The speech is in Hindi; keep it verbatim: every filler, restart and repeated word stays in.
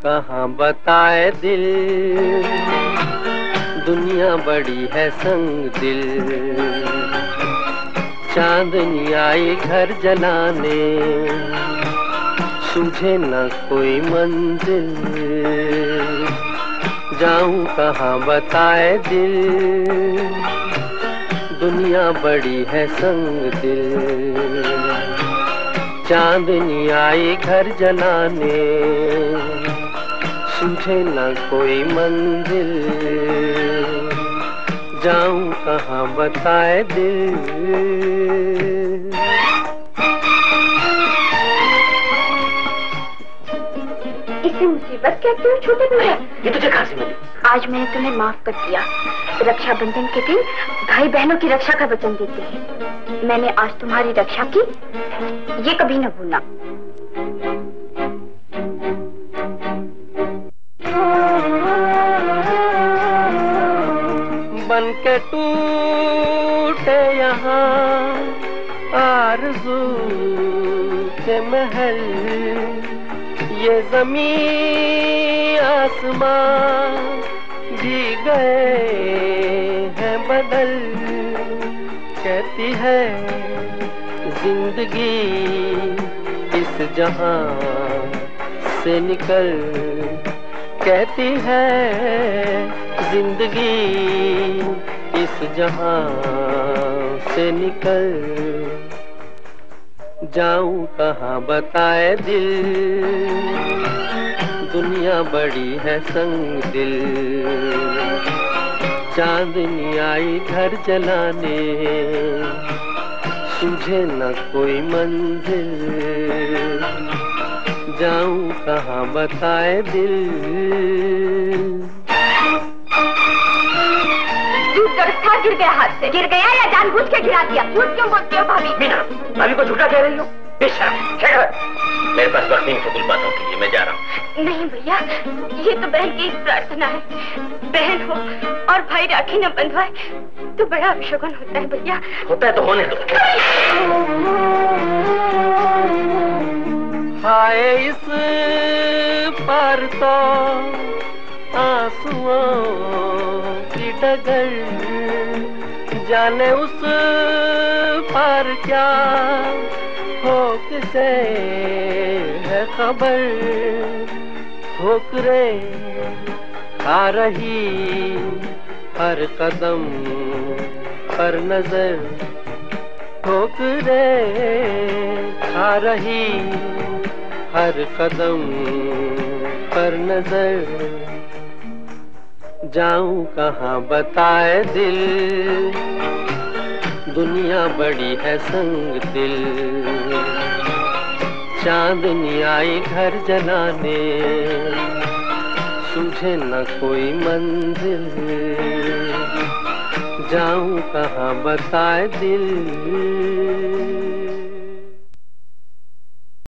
कहाँ बताए दिल, दुनिया बड़ी है संग दिल। चांदनी आई घर जलाने, सूझे न कोई मंजिल। जाऊं कहाँ बताए दिल, दुनिया बड़ी है संग दिल। चांदनी आई घर जलाने, सूझे न कोई मंजिल। जाऊं कहाँ बताए दिल। इसे मुसीबत कहते हो छोटे भैया? ये तुझे कहाँ से मिली? आज मैंने तुम्हें माफ कर दिया। रक्षाबंधन के दिन भाई बहनों की रक्षा का वचन देते हैं। मैंने आज तुम्हारी रक्षा की, ये कभी न भूलना। बन के टूटे यहाँ आरज़ू के महल, ये ज़मीन आसमां भी गए हैं बदल। कहती है जिंदगी इस जहां से निकल, कहती है जिंदगी इस जहां से निकल। जाऊं कहाँ बताए दिल, दुनिया बड़ी है संग दिल। चांदनी आई घर जलाने, सूझे न कोई मंजिल। जाऊं कहाँ बताए दिल। दूध था, गिर गया हाथ से। गिर गया या जानबूझ के गिरा दिया? झूठ क्यों बोलती हो भाभी? मीना, भाभी को झूठा कह रही हो? बेशर्म। मेरे पास वक्त नहीं फजूल बातों के लिए, मैं जा रहा हूँ। नहीं भैया, ये तो बहन की प्रार्थना है। बहन हो और भाई राखी न बंधवाए तो बड़ा अभिशगुन होता है भैया। होता है तो होने दो। हाय इस पार तो आंसुओं की डगर, जाने उस पार क्या हो किसे है खबर। ठोकरे आ रही हर कदम पर नजर, ठोकरे आ रही हर कदम पर नजर। जाऊं कहाँ बताए दिल, दुनिया बड़ी है संग दिल। चांदनी आई घर जलाने, सूझे न कोई मंजिल। जाऊं कहाँ बताए दिल।